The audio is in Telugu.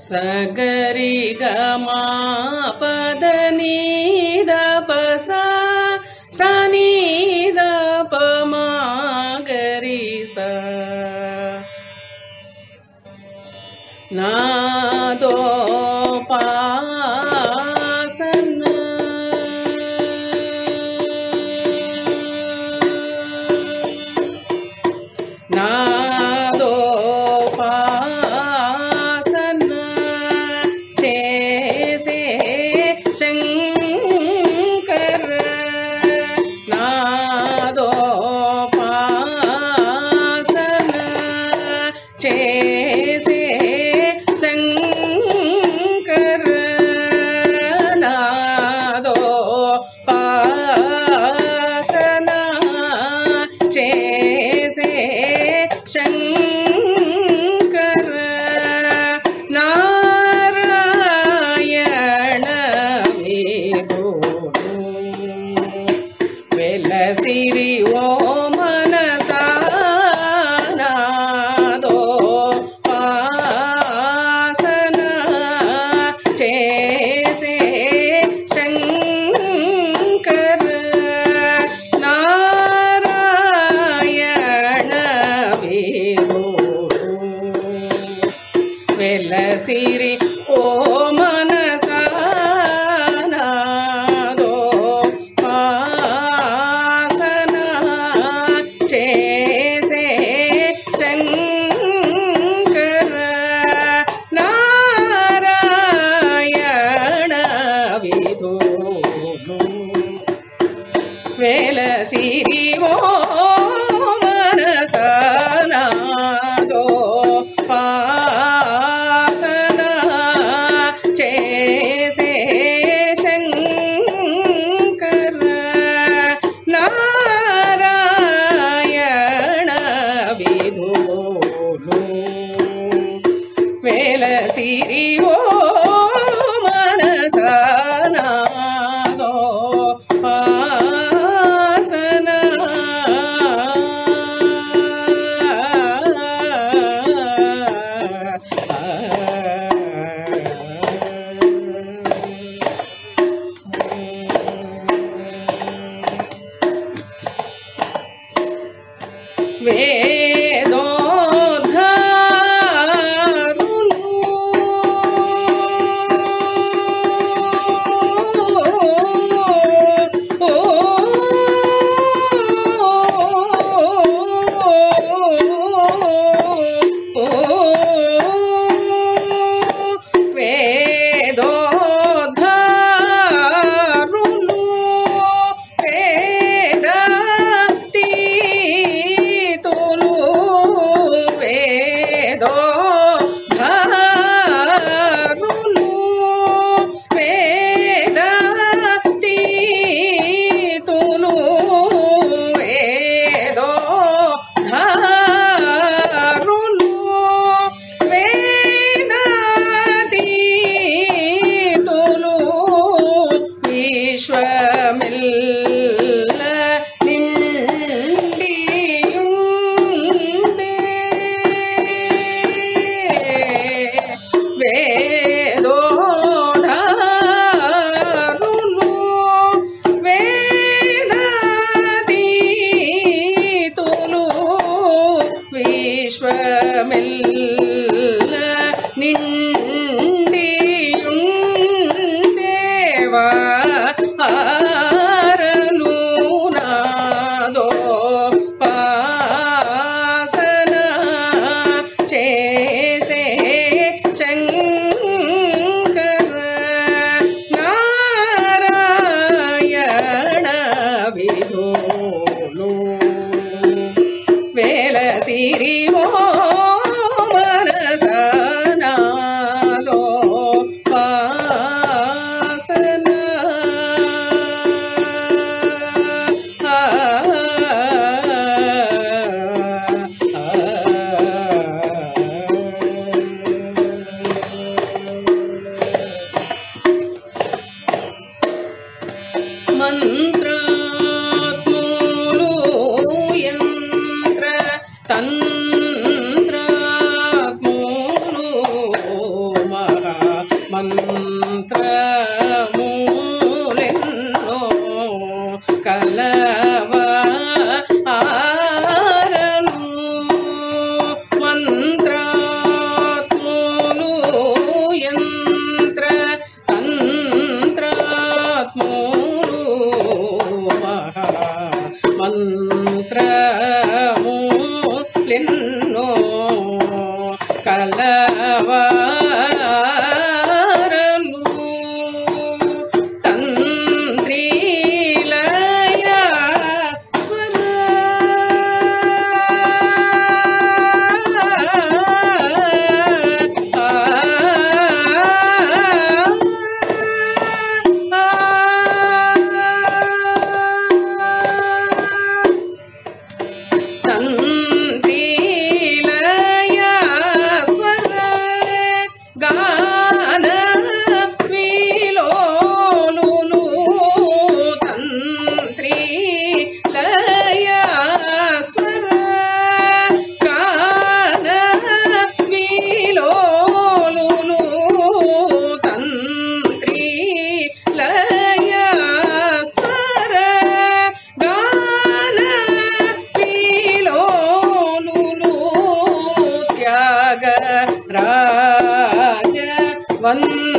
సగరి గమా పదని దపస సని దపమా గరి స నాదో పాసన నాదో పాసన చేసే శంకర నాదో పాసన చేసే శంకర నాదో పాసన చేసే శంకర నారాయణ విభుడు వెలసిరి ఓ మనసా నాదో పాసన చేసే శంకర నారాయణ విభుడు వెలసిరి ఓ మనసా నాదో పాసన చేసే శంకర నారాయణ విధుడు వెలసిరి ఓ మనసా నాదో పాసన చేసే శంకర నారాయణ విధుడు వెలసిరి ఓ మనసా నాదో పాసన వేదోద్ధారులు వేదోద్ధారులు వేదాతీతులు వేదోద్ధారులు వేదాతీతులు వేదోద్ధారులు వేదాతీతులు విశ్వమిల్ల నిండియుండే వేదోద్ధారులు వేదాతీతులు విశ్వమిల్ల నిండియుండేవా ఆరలు నాదో పాసన చేసే శంకర నారాయణ విధులు వెలసిరి ఓ మనసా కలవారలు తంత్రి లయ స్వర తంత్రి లయ స్వర గాన విలోలును తంత్రి లయ స్వర గాన విలోలును తంత్రి లయ స్వర గాన విలోలును త్యాగ రాజ వంద